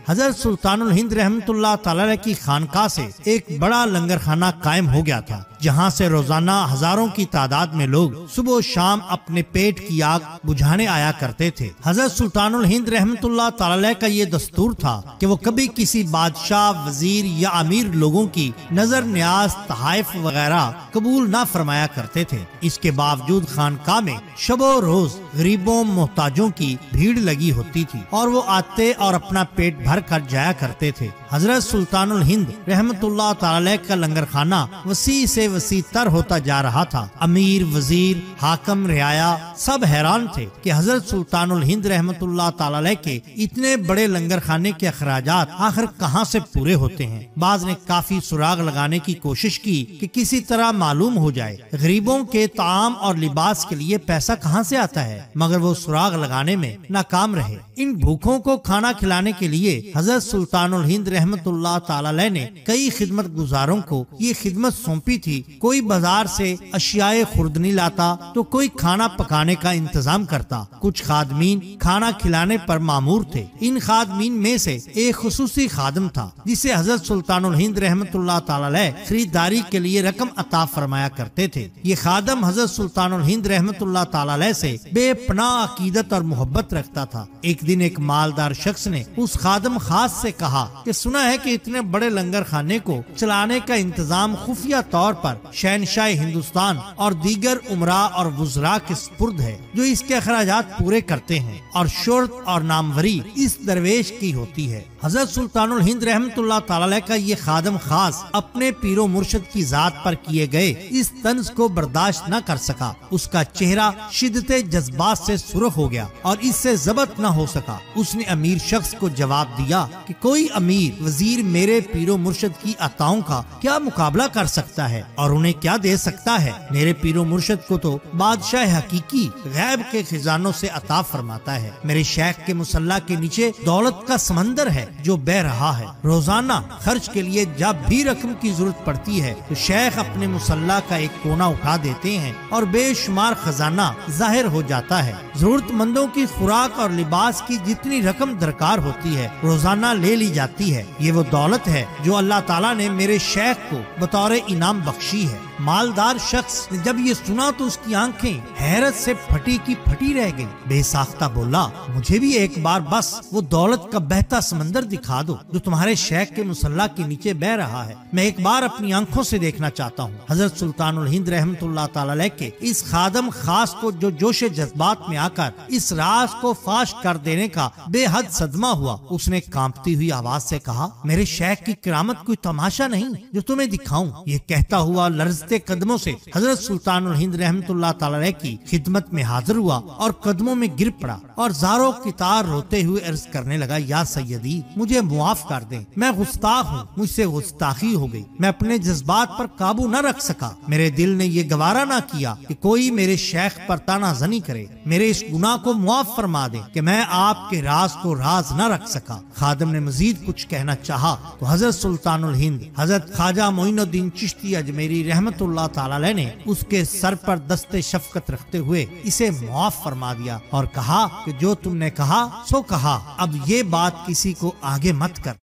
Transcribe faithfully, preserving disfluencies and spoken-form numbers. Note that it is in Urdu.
حضرت سلطان الہند رحمت اللہ تعالی علیہ کی خانقاہ سے ایک بڑا لنگر خانہ قائم ہو گیا تھا، جہاں سے روزانہ ہزاروں کی تعداد میں لوگ صبح و شام اپنے پیٹ کی آگ بجھانے آیا کرتے تھے۔ حضرت سلطان الہند رحمت اللہ تعالی علیہ کا یہ دستور تھا کہ وہ کبھی کسی بادشاہ، وزیر یا امیر لوگوں کی نظر نیاز، تحائف وغیرہ قبول نہ فرمایا کرتے تھے۔ اس کے باوجود خانقاہ میں شب و روز غریبوں، محتاجوں کی بھیڑ لگی ہوتی تھی اور وہ آتے اور اپنا پیٹ بھر کر جایا کرتے تھے۔ حضرت سلطان الہند رحمت اللہ تعالی کا لنگر خانہ وسیع سے وسیع تر ہوتا جا رہا تھا۔ امیر، وزیر، حاکم، رعایا سب حیران تھے کہ حضرت سلطان الہند رحمت اللہ تعالی کے اتنے بڑے لنگر خانے کے اخراجات آخر کہاں سے پورے ہوتے ہیں۔ بعض نے کافی سراغ لگانے کی کوشش کی کہ کسی طرح معلوم ہو جائے غریبوں کے طعام اور لباس کے لیے پیسہ کہاں سے آتا ہے، مگر وہ سراغ لگانے میں ناکام رہے۔ ان بھوکوں کو کھانا کھلانے کے لیے حضرت سلطان الہند رحمت اللہ تعالی نے کئی خدمت گزاروں کو یہ خدمت سونپی تھی۔ کوئی بازار سے اشیاء خوردنی لاتا تو کوئی کھانا پکانے کا انتظام کرتا۔ کچھ خادمین کھانا کھلانے پر مامور تھے۔ ان خادمین میں سے ایک خصوصی خادم تھا جسے حضرت سلطان الہند رحمت اللہ تعالی خریداری کے لیے رقم عطا فرمایا کرتے تھے۔ یہ خادم حضرت سلطان الہند رحمت اللہ تعالی سے بے پناہ عقیدت اور محبت رکھتا تھا۔ ایک دن ایک مالدار شخص نے اس خادم خاص سے کہا کہ سنا ہے کہ اتنے بڑے لنگر خانے کو چلانے کا انتظام خفیہ طور پر شہنشاہ ہندوستان اور دیگر امراء اور وزراء کے سپرد ہے، جو اس کے اخراجات پورے کرتے ہیں، اور شہرت اور ناموری اس درویش کی ہوتی ہے۔ حضرت سلطان الہند رحمت اللہ تعالی کا یہ خادم خاص اپنے پیر و مرشد کی ذات پر کیے گئے اس طنز کو برداشت نہ کر سکا۔ اس کا چہرہ شدت جذبات سے سرخ ہو گیا اور اس سے ضبط نہ ہو سکا۔ اس نے امیر شخص کو جواب دیا کہ کوئی امیر وزیر میرے پیر و مرشد کی عطاؤں کا کیا مقابلہ کر سکتا ہے اور انہیں کیا دے سکتا ہے؟ میرے پیر و مرشد کو تو بادشاہ حقیقی غیب کے خزانوں سے عطا فرماتا ہے۔ میرے شیخ کے مصلی کے نیچے دولت کا سمندر ہے جو بہ رہا ہے۔ روزانہ خرچ کے لیے جب بھی رقم کی ضرورت پڑتی ہے تو شیخ اپنے مصلی کا ایک کونا اٹھا دیتے ہیں اور بے شمار خزانہ ظاہر ہو جاتا ہے۔ ضرورت مندوں کی خوراک اور لباس کی جتنی رقم درکار ہوتی ہے روزانہ لے لی جاتی ہے۔ یہ وہ دولت ہے جو اللہ تعالیٰ نے میرے شیخ کو بطور انعام بخشی ہے۔ مالدار شخص نے جب یہ سنا تو اس کی آنکھیں حیرت سے پھٹی کی پھٹی رہ گئی۔ بے ساختہ بولا، مجھے بھی ایک بار بس وہ دولت کا بہتا سمندر دکھا دو جو تمہارے شیخ کے مصلی کے نیچے بہ رہا ہے، میں ایک بار اپنی آنکھوں سے دیکھنا چاہتا ہوں۔ حضرت سلطان الہند رحمت اللہ تعالی کے اس خادم خاص کو جو جوش جذبات میں آ کر اس راز کو فاش کر دینے کا بے حد صدمہ ہوا، اس نے کانپتی ہوئی آواز سے کہا، میرے شیخ کی کرامت کوئی تماشا نہیں جو تمہیں دکھاؤں۔ یہ کہتا ہوا لرزتے قدموں سے حضرت سلطان الہند رحمت اللہ تعالی کی خدمت میں حاضر ہوا اور قدموں میں گر پڑا اور زاروں کی تار روتے ہوئے عرض کرنے لگا، یا سیدی مجھے معاف کر دیں، میں گستاخ ہوں، مجھ سے گستاخی ہو گئی، میں اپنے جذبات پر قابو نہ رکھ سکا، میرے دل نے یہ گوارا نہ کیا کہ کوئی میرے شیخ پر طعنہ زنی کرے، میرے اس گناہ کو معاف فرما دیں کہ میں آپ کے راز کو راز نہ رکھ سکا۔ خادم نے مزید کچھ کہنا چاہا تو حضرت سلطان الہند حضرت خواجہ معین الدین چشتی اجمیری رحمت اللہ تعالی نے اس کے سر پر دست شفقت رکھتے ہوئے اسے معاف فرما دیا اور کہا کہ جو تم نے کہا سو کہا، اب یہ بات کسی کو آگے مت کر۔